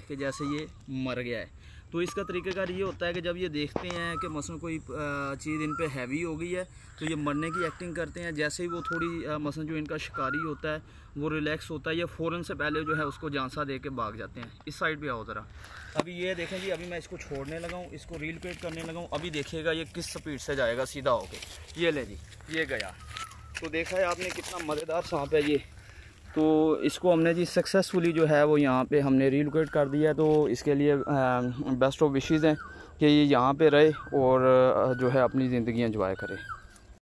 कि जैसे ये मर गया है। तो इसका तरीक़ाकार ये होता है कि जब ये देखते हैं कि मसलन कोई चीज़ इन पे हैवी हो गई है तो ये मरने की एक्टिंग करते हैं। जैसे ही वो थोड़ी मसलन जो इनका शिकारी होता है वो रिलैक्स होता है, ये फ़ौरन से पहले जो है उसको झांसा दे के भाग जाते हैं। इस साइड पे आओ ज़रा। अभी ये देखें जी, अभी मैं इसको छोड़ने लगा हूँ, इसको रीलोकेट करने लगा हूँ। अभी देखिएगा ये किस स्पीड से जाएगा सीधा होके। ये ले जी, ये गया। तो देखा है आपने कितना मज़ेदार सांप है ये। तो इसको हमने जी सक्सेसफुली जो है वो यहाँ पे हमने रीलोकेट कर दिया है। तो इसके लिए बेस्ट ऑफ विशेज़ हैं कि ये यहाँ पे रहे और जो है अपनी ज़िंदगी एंजॉय करे।